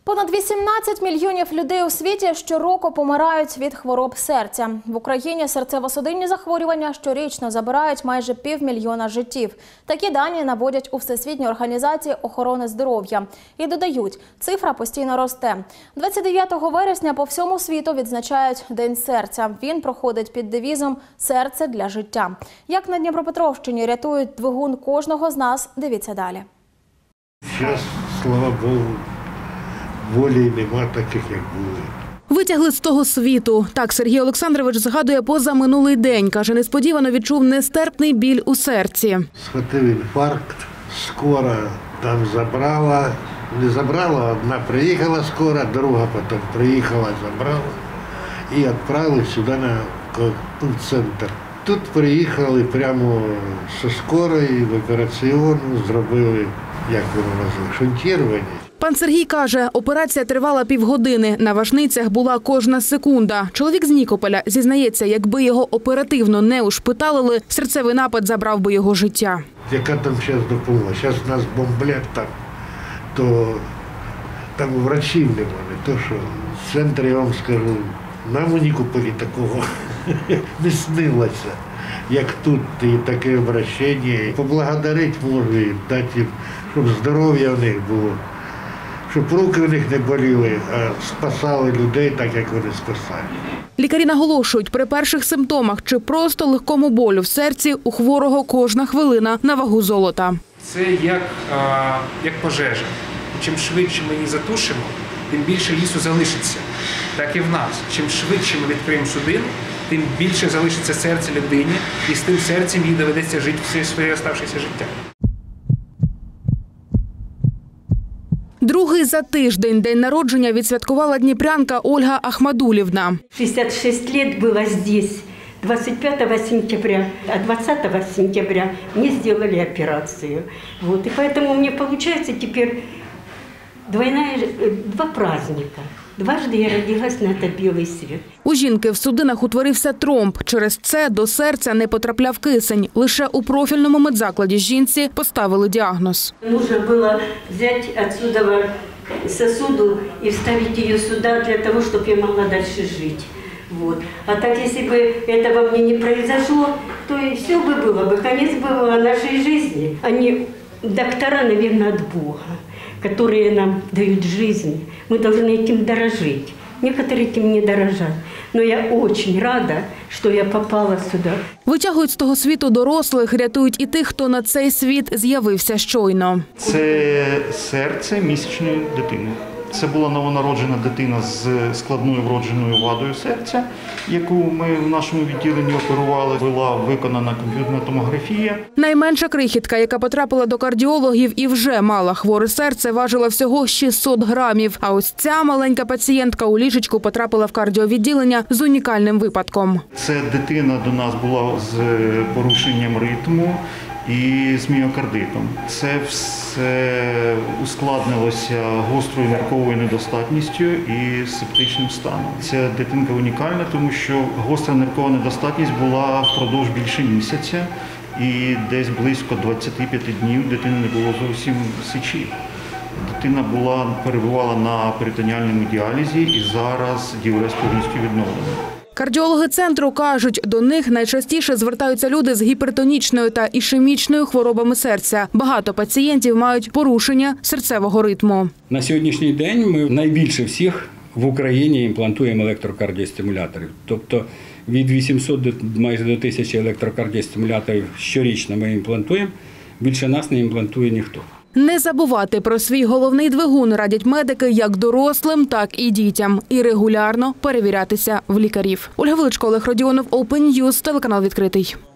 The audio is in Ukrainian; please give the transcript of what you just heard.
Понад 18 мільйонів людей у світі щороку помирають від хвороб серця. В Україні серцево-судинні захворювання щорічно забирають майже 500 000 життів. Такі дані наводять у Всесвітній організації охорони здоров'я. І додають, цифра постійно росте. 29 вересня по всьому світу відзначають День серця. Він проходить під девізом «Серце для життя». Як на Дніпропетровщині рятують двигун кожного з нас, дивіться далі. Зараз, слава Богу, волі нема таких, як були. Витягли з того світу. Так Сергій Олександрович згадує позаминулий день. Каже, несподівано відчув нестерпний біль у серці. Схватив інфаркт, скора там забрала. Не забрала, одна приїхала скора, друга потім приїхала, забрала. І відправили сюди на центр. Тут приїхали прямо зі скорої в операційну, зробили, як воно називається, шунтування. Пан Сергій каже, операція тривала півгодини. На важницях була кожна секунда. Чоловік з Нікополя зізнається, якби його оперативно не ушпиталили, серцевий напад забрав би його життя. Яка там зараз допомога? Зараз нас бомблять так, то там врачів немає. То що в центрі, я вам скажу, нам у Нікополі такого не снилося, як тут, і таке обращення. Поблагодарити можу і дати їм, щоб здоров'я в них було. Щоб руки в них не боліли, а спасали людей так, як вони спасали. Лікарі наголошують, при перших симптомах чи просто легкому болю в серці у хворого кожна хвилина на вагу золота. Це як пожежа. Чим швидше ми її затушимо, тим більше лісу залишиться. Так і в нас. Чим швидше ми відкриємо судину, тим більше залишиться серце людині, і з тим серцем їй доведеться жити все своє оставшееся життя. Другий за тиждень день народження відсвяткувала дніпрянка Ольга Ахмадулівна. 66 років було здесь 25 сентября, а 20 сентября мне сделали операцию. Вот, и поэтому мне получается теперь два праздника. Дважды я родилась на этот білий світ. У жінки в судинах утворився тромб. Через це до серця не потрапляв кисень. Лише у профільному медзакладі жінці поставили діагноз. Нужно було взяти отсюда сосуду і вставити її сюди для того, щоб я могла далі жити. Вот. А так, если бы этого мне не произошло, то и все бы было бы, конец было нашей жизни. Они доктора, наверное, от Бога, которые нам дают жизнь. Мы должны этим дорожить. Некоторые этим не дорожат. Но я очень рада, що я попала сюди. Витягують з того світу дорослих, рятують і тих, хто на цей світ з'явився щойно. Це серце місячної дитини. Це була новонароджена дитина з складною вродженою вадою серця, яку ми в нашому відділенні оперували. Була виконана комп'ютерна томографія. Найменша крихітка, яка потрапила до кардіологів і вже мала хворе серце, важила всього 600 грамів. А ось ця маленька пацієнтка у ліжечку потрапила в кардіовідділення з унікальним випадком. Це дитина до нас була з порушенням ритму і з міокардитом. Це все ускладнилося гострою нирковою недостатністю і септичним станом. Ця дитинка унікальна, тому що гостра ниркова недостатність була впродовж більше місяця, і десь близько 25 днів дитини не було зовсім сечі. Дитина перебувала на перитоніальному діалізі і зараз діаліз повністю відновлений. Кардіологи центру кажуть, до них найчастіше звертаються люди з гіпертонічною та ішемічною хворобами серця. Багато пацієнтів мають порушення серцевого ритму. На сьогоднішній день ми найбільше всіх в Україні імплантуємо електрокардіостимуляторів. Тобто від 800 майже до 1000 електрокардіостимуляторів щорічно ми імплантуємо. Більше нас не імплантує ніхто. Не забувати про свій головний двигун радять медики як дорослим, так і дітям. І регулярно перевірятися в лікарів. Ольга Величко, Олег Родіонов, Open News, телеканал «Відкритий».